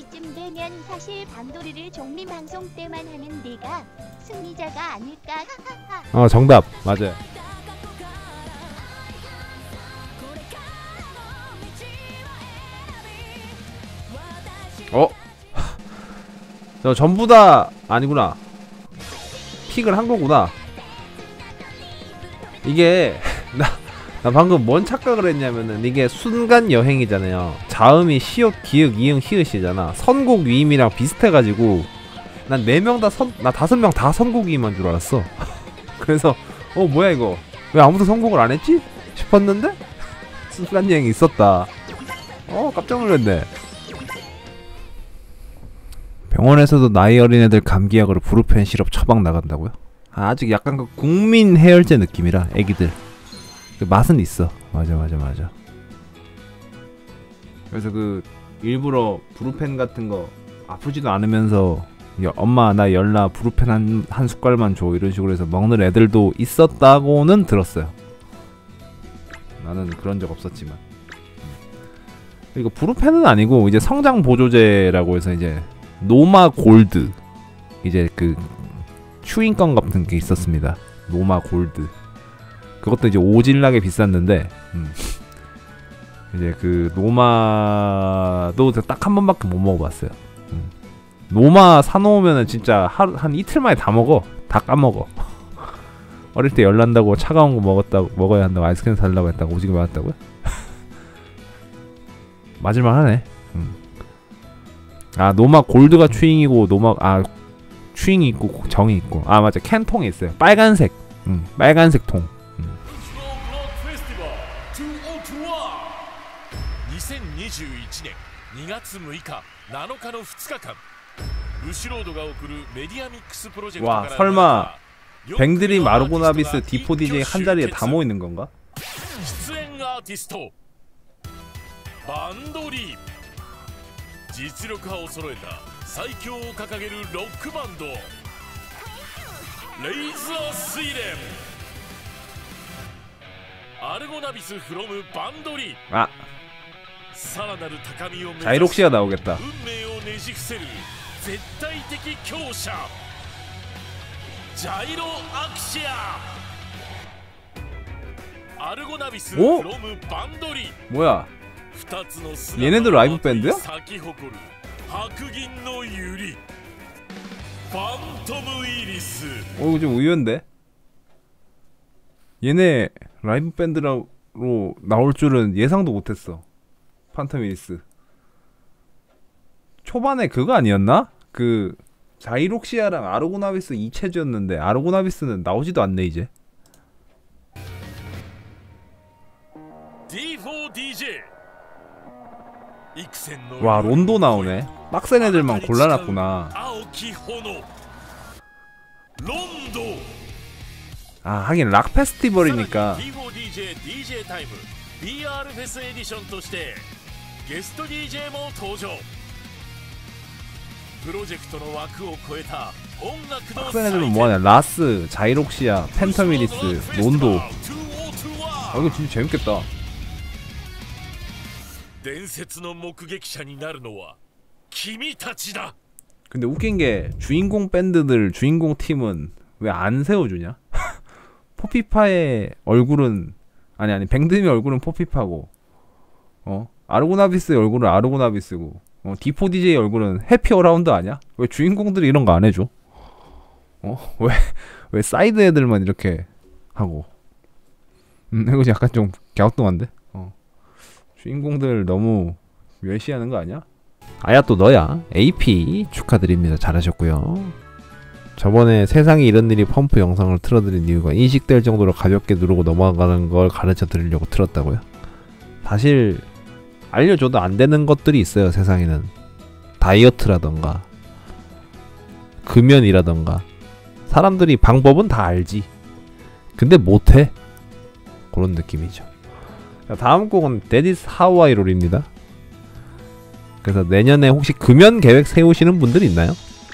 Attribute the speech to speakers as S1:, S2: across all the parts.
S1: 이쯤 되면 사실 밤도리를 종민 방송 때만 하는 네가 승리자가 아닐까.
S2: 정답 맞아요. 저 전부 다 아니구나. 픽을 한 거구나. 이게 나 방금 뭔 착각을 했냐면은 이게 순간 여행이잖아요. 자음이 시옷, 기역, 이응, 히읗이잖아. 선곡 위임이랑 비슷해가지고 난 4명 다 나 5명 다 선곡 위임한 줄 알았어. 그래서 뭐야 이거 왜 아무도 선곡을 안 했지? 싶었는데 순간 여행이 있었다. 깜짝 놀랐네. 병원에서도 나이 어린애들 감기약으로 브루펜 시럽 처방 나간다고요? 아직 약간 그 국민 해열제 느낌이라 애기들 그 맛은 있어. 맞아. 그래서 그 일부러 브루펜 같은 거 아프지도 않으면서 엄마 나 열나 브루펜 한 숟갈만 줘 이런 식으로 해서 먹는 애들도 있었다고는 들었어요. 나는 그런 적 없었지만. 이거 브루펜은 아니고 이제 성장 보조제라고 해서 이제 노마 골드, 이제 그 추인권 같은 게 있었습니다. 노마 골드. 그것도 이제 오질나게 비쌌는데 이제 그 노마도 딱 한 번밖에 못 먹어봤어요. 노마 사놓으면은 진짜 한 이틀 만에 다 먹어. 다 까먹어. 어릴 때 열난다고 차가운 거 먹어야 한다고 아이스크림 살라고 했다고 오지게 맞았다고요? 맞을만 하네. 노마 골드가 추잉이고 추잉이 있고 정이 있고 맞아 캔통에 있어요. 빨간색 빨간색 통.
S3: 2021年2月6日7日の2日間ブシロードが送るメディアミックスプロジェクトから
S2: 와 설마 뱅드림 아르고나비스 D4DJ 한 자리에 다 모이는 건가?
S3: 出演アーティストバンドリー実力派を揃えた最強を掲げるロックバンドレイザースイレンアルゴナビスフロムバンドリーさらなる高みを目指し
S2: 자이록시가 나오겠다.
S3: 運命をねじ伏せる絶対的強者ジャイロアクシアアルゴナビスフロムバンドリー
S2: 뭐야?
S3: 2つのス
S2: 얘네도 라이브 밴드야?
S3: 咲き誇る白銀のユリファントムイリス
S2: 이거 좀 의외인데? 얘네 라이브 밴드로 나올 줄은 예상도 못했어. 판텀 이리스. 초반에 그거 아니었나? 그 자이록시아랑 아르고나비스 2체제였는데 아르고나비스는 나오지도 않네 이제.
S3: D4DJ
S2: 와 론도 나오네. 빡센 애들만 골라놨구나. 하긴 락 페스티벌이니까.
S3: D4DJ DJタイム BR フェスエディションとしてゲスト DJ も登場プロジェクトの枠を超えた音楽の
S2: 빡센 애들은 뭐하냐. 라스, 자이록시아, 팬텀이리스, 론도. 이거 진짜 재밌겠다.
S3: 伝説の目撃者になるのは君たちだ.
S2: 근데 웃긴 게 주인공 밴드들, 주인공 팀은 왜 안 세워주냐? 포피파의 얼굴은 아니 뱅드림의 얼굴은 포피파고 아르고나비스의 얼굴은 아르고나비스고 D4DJ 얼굴은 해피 어라운드 아니야? 왜 주인공들이 이런 거 안 해줘? 왜 사이드 애들만 이렇게 하고 이거 약간 좀 갸우뚱한데? 주인공들 너무 멸시하는 거 아니야? 아야 또 너야. AP 축하드립니다. 잘하셨고요. 저번에 세상에 이런 일이 펌프 영상을 틀어드린 이유가 인식될 정도로 가볍게 누르고 넘어가는 걸 가르쳐 드리려고 틀었다고요. 사실 알려줘도 안 되는 것들이 있어요. 세상에는 다이어트라던가 금연이라던가 사람들이 방법은 다 알지. 근데 못해. 그런 느낌이죠. 자, 다음 곡은 That is how I roll입니다. 그래서 내년에 혹시 금연 계획 세우시는 분들 있나요?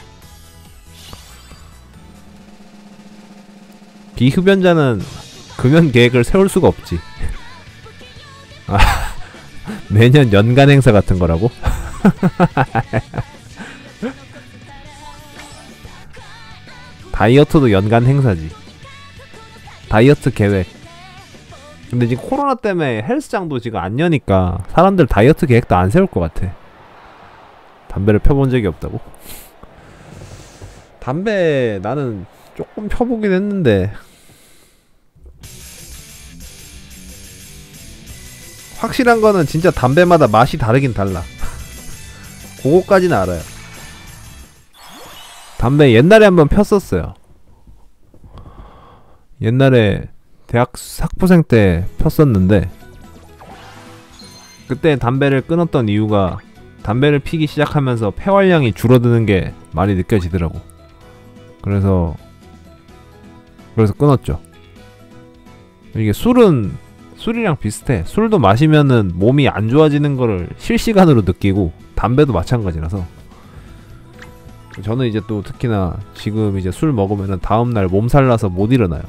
S2: 비흡연자는 금연 계획을 세울 수가 없지. 매년 연간 행사 같은 거라고? 다이어트도 연간 행사지. 다이어트 계획. 근데 지금 코로나 때문에 헬스장도 지금 안 여니까 사람들 다이어트 계획도 안 세울 것 같아. 담배를 펴본 적이 없다고? 담배 나는 조금 펴보긴 했는데 확실한 거는 진짜 담배마다 맛이 다르긴 달라. 그거까지는 알아요. 담배 옛날에 한번 폈었어요. 옛날에 대학 학부생 때 폈었는데 그때 담배를 끊었던 이유가 담배를 피기 시작하면서 폐활량이 줄어드는 게 많이 느껴지더라고. 그래서 끊었죠. 이게 술이랑 비슷해. 술도 마시면은 몸이 안 좋아지는 거를 실시간으로 느끼고 담배도 마찬가지라서 저는 이제 또 특히나 지금 이제 술 먹으면은 다음날 몸살 나서 못 일어나요.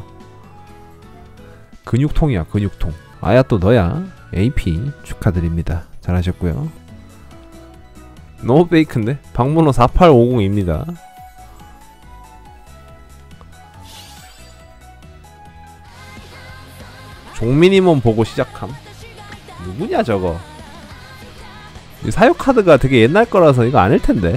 S2: 근육통이야, 근육통. 아야 또 너야. AP 축하드립니다. 잘하셨고요. 너무 페이크인데? 방문호 4850입니다. 종민이몬 보고 시작함. 누구냐 저거. 이 사육카드가 되게 옛날 거라서 이거 아닐텐데.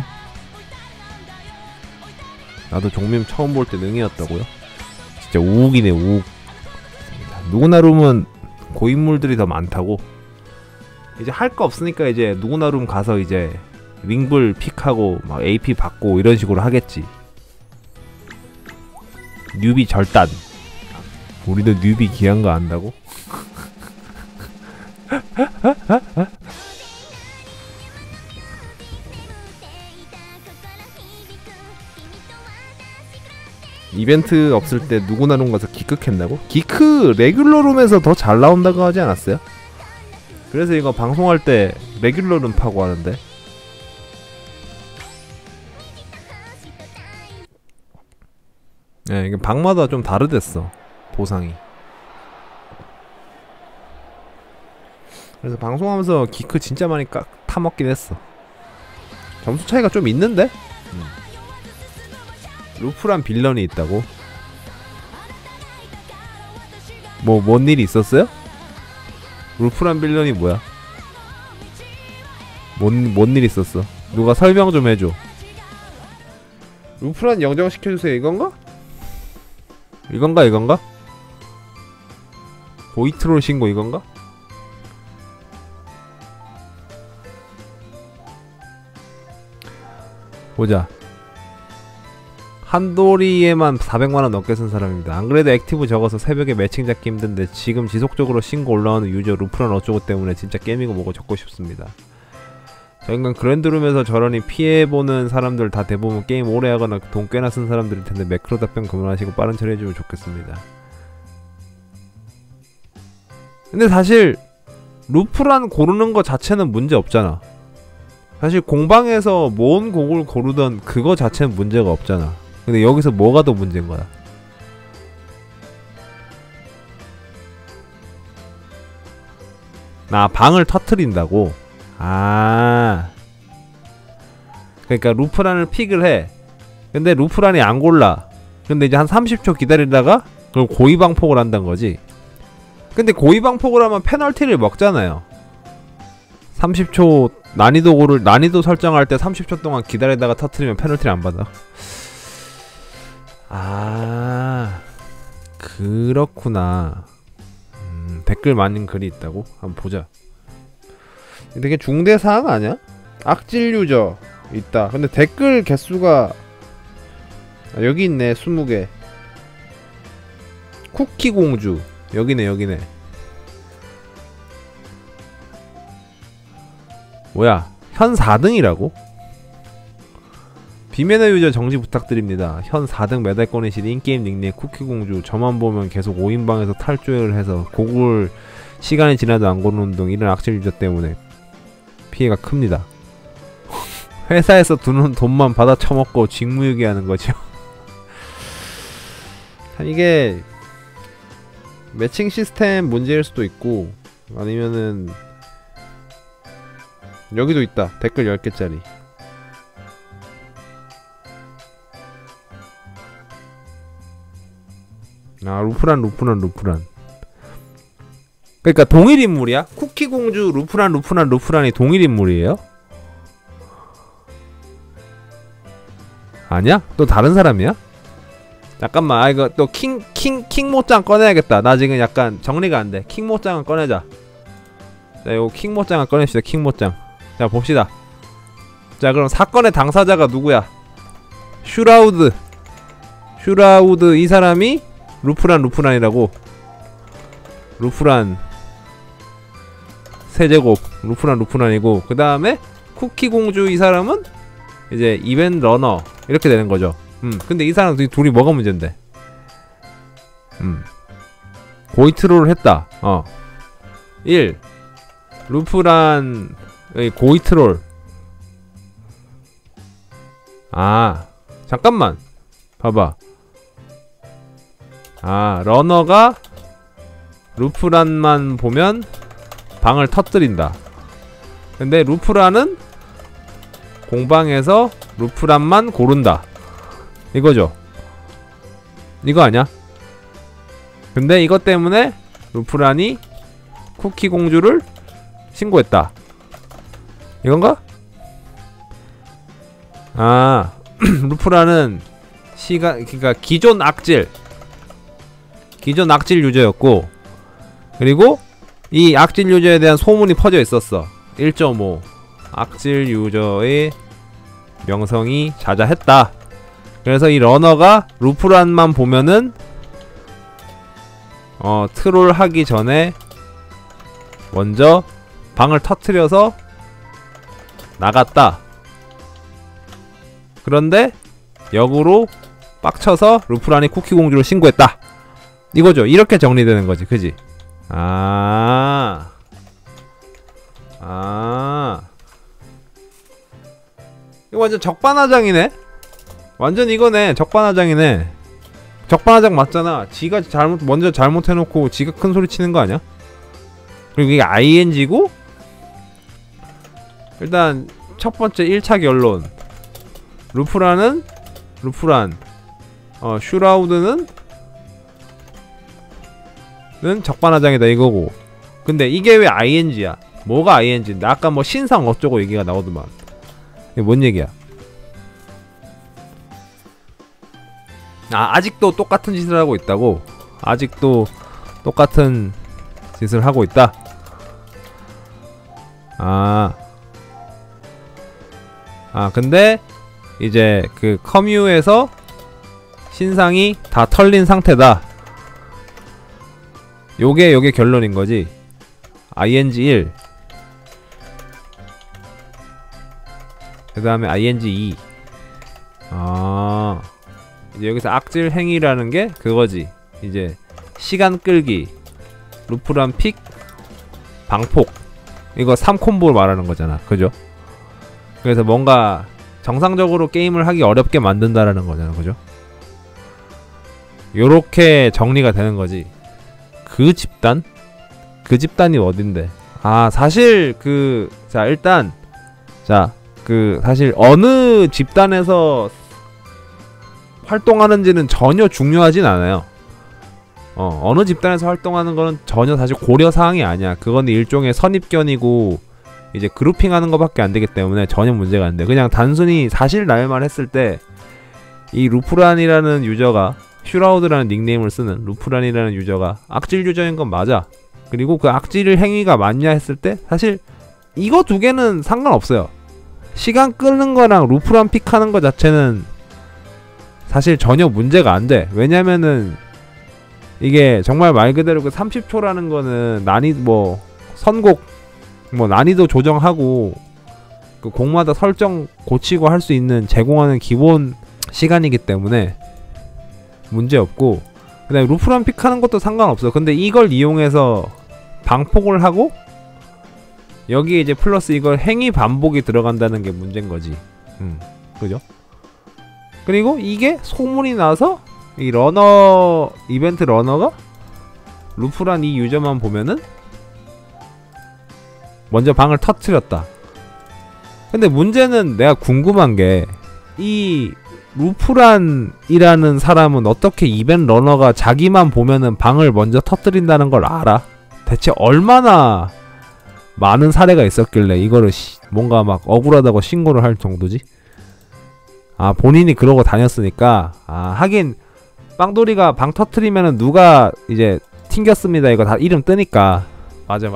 S2: 나도 종민 처음 볼 때 능이었다고요? 진짜 우욱이네 우욱. 누구나룸은 고인물들이 더 많다고. 이제 할 거 없으니까 이제 누구나룸 가서 이제 윙블 픽하고 막 AP 받고 이런 식으로 하겠지. 뉴비 절단. 우리도 뉴비 귀한 거 안다고? 이벤트 없을 때 누구나 룸 가서 기크 캔다고? 기크 레귤러 룸에서 더 잘 나온다고 하지 않았어요? 그래서 이거 방송할 때 레귤러 룸 파고 하는데. 네, 이게 방마다 좀 다르댔어. 보상이. 그래서 방송하면서 기크 진짜 많이 타먹긴 했어. 점수 차이가 좀 있는데? 루프란 빌런이 있다고? 뭔 일이 있었어요? 루프란 빌런이 뭐야? 뭔 일 있었어? 누가 설명 좀 해줘. 루프란 영정시켜주세요. 이건가? 이건가? 보이트롤 신고 이건가? 보자. 한도리에만 400만원 넘게 쓴 사람입니다. 안그래도 액티브 적어서 새벽에 매칭 잡기 힘든데 지금 지속적으로 신고 올라오는 유저 루프란 어쩌고 때문에 진짜 게임이고 뭐고 적고 싶습니다. 저 인간 그랜드룸에서 저러니 피해보는 사람들 다 대부분 게임 오래 하거나 돈 꽤나 쓴 사람들일 텐데 매크로 답변 그만하시고 빠른 처리 해주면 좋겠습니다. 근데 사실 루프란 고르는 거 자체는 문제 없잖아. 사실 공방에서 뭔 곡을 고르던 그거 자체는 문제가 없잖아. 근데 여기서 뭐가 더 문제인 거야? 나 방을 터트린다고? 아. 그러니까 루프란을 픽을 해. 근데 루프란이 안 골라. 근데 이제 한 30초 기다리다가 그걸 고의방폭을 한다는 거지. 근데 고의방폭을 하면 페널티를 먹잖아요. 30초 난이도 설정할 때 30초 동안 기다리다가 터트리면 페널티를 안 받아. 아, 그렇구나. 댓글 많은 글이 있다고? 한번 보자. 되게 중대사항 아니야? 악질 유저 있다. 근데 댓글 개수가 여기 있네. 20개. 쿠키공주 여기네. 뭐야, 현 4등이라고? 비매너 유저 정지 부탁드립니다. 현 4등 메달권이신 인게임 닉네임 쿠키공주. 저만 보면 계속 5인방에서 탈주를 해서 곡을 시간이 지나도 안 고르는 등 이런 악질 유저 때문에 피해가 큽니다. 회사에서 두는 돈만 받아 처먹고 직무유기 하는 거죠. 이게 매칭 시스템 문제일 수도 있고 아니면은 여기도 있다. 댓글 10개짜리. 아, 루프란. 그러니까 동일 인물이야? 쿠키공주 루프란이 동일 인물이에요? 아니야? 또 다른 사람이야? 잠깐만, 아, 이거 또 킹모짱 꺼내야겠다. 나 지금 약간 정리가 안 돼. 킹모짱은 꺼내자. 자, 요거 킹모짱을 꺼냅시다. 킹모짱. 자, 봅시다. 자, 그럼 사건의 당사자가 누구야? 슈라우드 이 사람이 루프란이라고. 루프란 세제곱 루프란이고, 그 다음에 쿠키공주 이 사람은 이제 이벤트 러너 이렇게 되는 거죠. 근데 이 사람 둘이 뭐가 문제인데? 고이트롤을 했다. 1. 루프란의 고이트롤. 아, 잠깐만. 봐봐. 아, 러너가 루프란만 보면 방을 터뜨린다. 근데 루프란은 공방에서 루프란만 고른다. 이거죠. 이거 아니야? 근데 이것 때문에 루프란이 쿠키 공주를 신고했다. 이건가? 아, 루프란은 그러니까 기존 악질 유저였고, 그리고 이 악질 유저에 대한 소문이 퍼져 있었어. 1.5 악질 유저의 명성이 자자했다. 그래서 이 러너가 루프란만 보면은 트롤 하기 전에 먼저 방을 터트려서 나갔다. 그런데 역으로 빡쳐서 루프란이 쿠키공주를 신고했다. 이거죠. 이렇게 정리되는 거지. 그지? 이거 완전 적반하장이네? 완전 이거네. 적반하장이네. 적반하장 맞잖아. 지가 먼저 잘못해놓고 지가 큰 소리 치는 거 아니야? 그리고 이게 ING고, 일단 첫 번째 1차 결론. 루프란, 슈라우드는 적반하장이다 이거고. 근데 이게 왜 ING야? 뭐가 ING인데? 아까 뭐 신상 어쩌고 얘기가 나오더만. 이게 뭔 얘기야? 아, 아직도 똑같은 짓을 하고 있다고? 아직도 똑같은 짓을 하고 있다? 근데 이제 그 커뮤에서 신상이 다 털린 상태다. 요게 결론인 거지. ING1, 그 다음에 ING2. 이제 여기서 악질 행위라는 게 그거지. 이제 시간 끌기, 루프란 픽, 방폭. 이거 3콤보를 말하는 거잖아. 그죠? 그래서 뭔가 정상적으로 게임을 하기 어렵게 만든다라는 거잖아. 그죠? 요렇게 정리가 되는 거지. 그 집단이 어딘데? 사실 일단 사실 어느 집단에서 활동하는지는 전혀 중요하진 않아요. 어느 집단에서 활동하는 거는 전혀 사실 고려사항이 아니야. 그건 일종의 선입견이고 이제 그룹핑하는 거밖에 안 되기 때문에 전혀 문제가 안 돼. 그냥 단순히 사실 날만 했을 때 이 루프란이라는 유저가, 슈라우드라는 닉네임을 쓰는 루프란이라는 유저가 악질 유저인 건 맞아. 그리고 그 악질 행위가 맞냐 했을 때 사실 이거 두 개는 상관없어요. 시간 끄는 거랑 루프란 픽하는 거 자체는 사실 전혀 문제가 안 돼. 왜냐면은 이게 정말 말 그대로 그 30초라는 거는 선곡 난이도 조정하고 그 곡마다 설정 고치고 할 수 있는 제공하는 기본 시간이기 때문에 문제없고, 그 다음에 루프란 픽하는 것도 상관없어. 근데 이걸 이용해서 방폭을 하고 여기에 이제 플러스 이걸 행위 반복이 들어간다는 게 문제인 거지. 그죠? 그리고 이게 소문이 나서 이 이벤트 러너가 루프란 이 유저만 보면은 먼저 방을 터트렸다. 근데 문제는 내가 궁금한 게 이 루프란이라는 사람은 어떻게 이벤트 러너가 자기만 보면은 방을 먼저 터뜨린다는 걸 알아? 대체 얼마나 많은 사례가 있었길래 이거를 뭔가 막 억울하다고 신고를 할 정도지? 아, 본인이 그러고 다녔으니까. 아, 하긴 빵돌이가 방 터뜨리면은 누가 이제 튕겼습니다 이거 다 이름 뜨니까. 맞아.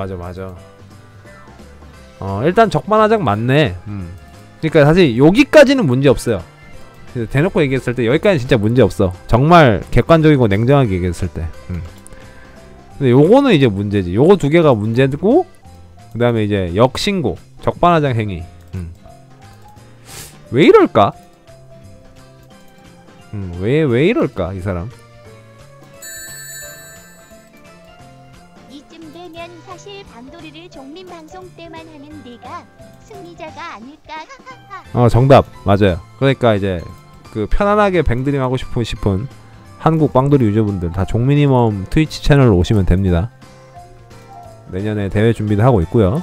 S2: 일단 적반하장 맞네. 그러니까 사실 여기까지는 문제 없어요. 대놓고 얘기했을 때 여기까지는 진짜 문제 없어. 정말 객관적이고 냉정하게 얘기했을 때. 근데 요거는 이제 문제지. 요거 두 개가 문제고, 그 다음에 이제 역신고, 적반하장 행위. 왜 이럴까? 왜 이럴까 이 사람?
S1: 이쯤 되면 사실 방돌이를 종민 방송 때만 하는 네가 승리자가 아닐까.
S2: 정답 맞아요. 그러니까 이제 그 편안하게 뱅드림 하고 싶은 한국 빵돌이 유저분들 다 종미니멈 트위치 채널로 오시면 됩니다. 내년에 대회 준비도 하고 있고요.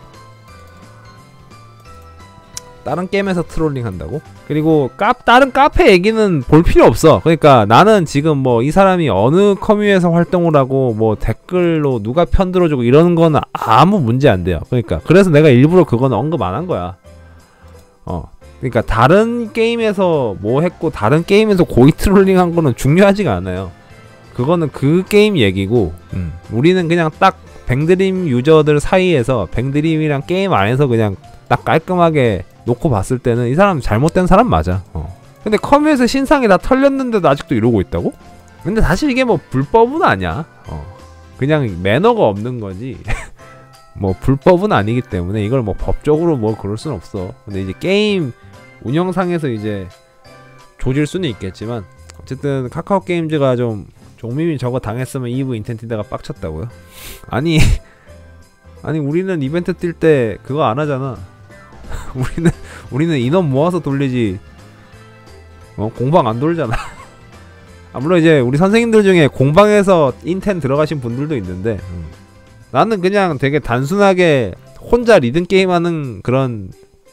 S2: 다른 게임에서 트롤링 한다고? 그리고 다른 카페 얘기는 볼 필요 없어. 그러니까 나는 지금 뭐 이 사람이 어느 커뮤에서 활동을 하고 뭐 댓글로 누가 편들어주고 이러는 거는 아무 문제 안 돼요. 그러니까 그래서 내가 일부러 그거는 언급 안 한 거야. 그러니까 다른 게임에서 뭐 했고 다른 게임에서 고의 트롤링 한 거는 중요하지가 않아요. 그거는 그 게임 얘기고, 우리는 그냥 딱 뱅드림 유저들 사이에서 뱅드림이랑 게임 안에서 그냥 딱 깔끔하게 놓고 봤을 때는 이 사람 잘못된 사람 맞아. 근데 커뮤에서 신상이 다 털렸는데도 아직도 이러고 있다고? 근데 사실 이게 뭐 불법은 아니야. 그냥 매너가 없는 거지. 뭐 불법은 아니기 때문에 이걸 뭐 법적으로 뭐 그럴 순 없어. 근데 이제 게임 운영상에서 이제 조질 수는 있겠지만, 어쨌든 카카오 게임즈가 좀 종민이 저거 당했으면 이브 인텐티드가 빡쳤다고요? 아니 우리는 이벤트 뛸 때 그거 안 하잖아. 우리는 인원 모아서 돌리지. 공방 안 돌잖아. 물론 이제 우리 선생님들 중에 공방에서 인텐 들어가신 분들도 있는데, 나는 그냥 되게 단순하게 혼자 리듬 게임하는 그런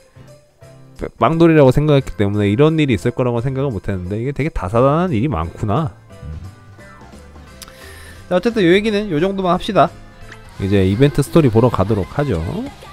S2: 빵돌이라고 생각했기 때문에 이런 일이 있을 거라고 생각을 못했는데 이게 되게 다사다난 일이 많구나. 자, 어쨌든 요 얘기는 요 정도만 합시다. 이제 이벤트 스토리 보러 가도록 하죠.